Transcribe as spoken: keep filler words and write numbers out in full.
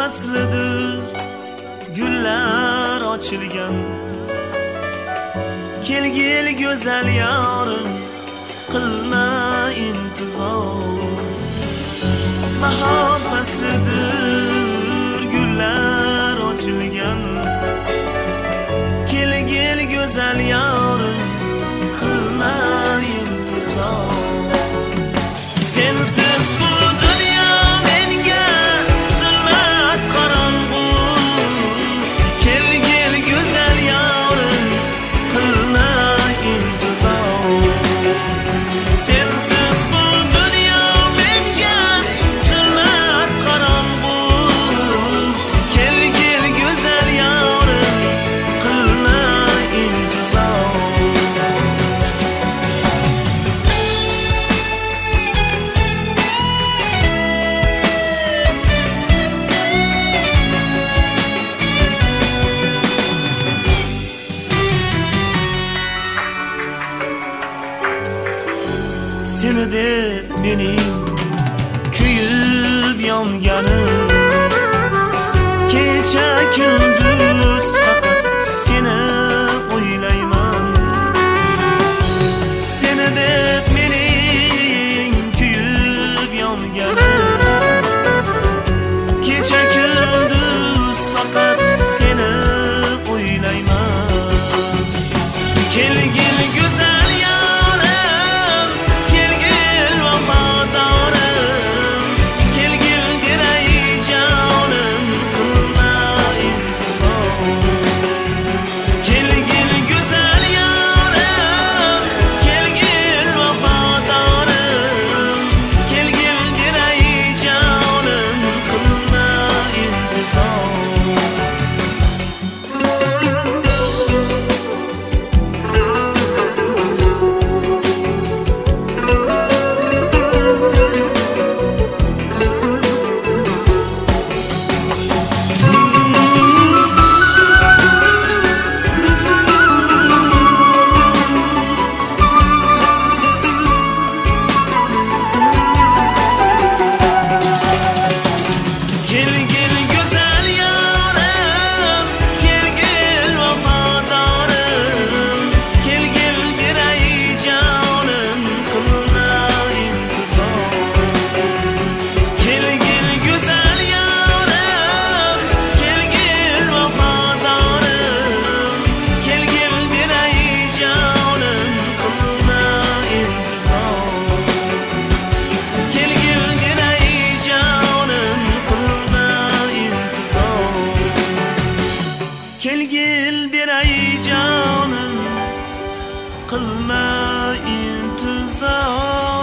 faslidir, gullar ochilgan. Kelgil go'zal yorim, qilma intizor. Bahor faslidir, gullar ochilgan. Kelgil go'zal yorim, qilma intizor. Sensiz bu dunyo menga zulmat qorong'u. Kelgil go'zal yorim, qilma intizor. Sensiz bu dunyo menga zulmat qorong'u. Kelgil go'zal yorim, qilma intizor. Seni deb mening kuyib yonganim, kecha kunduz faqat seni o'ylayman. Seni deb mening kuyib yonganim, kecha kunduz faqat seni o'ylayman. Kelgil go'zal yorim, kelgil vafodorim, kelgil beray jonim, qilma intizor. Kelgil go'zal yorim, kelgil vafodorim, kelgil beray jonim, qilma intizor. Kelgil go'zal yorim, kelgil vafodorim, kelgil beray jonim, qilma intizor. Kelgil go'zal yorim, kelgil vafodorim, kelgil beray jonim, qilma intizor. Kelgil beray jonim, qilma intizor. Kelgil beray jonim, qilma intizor.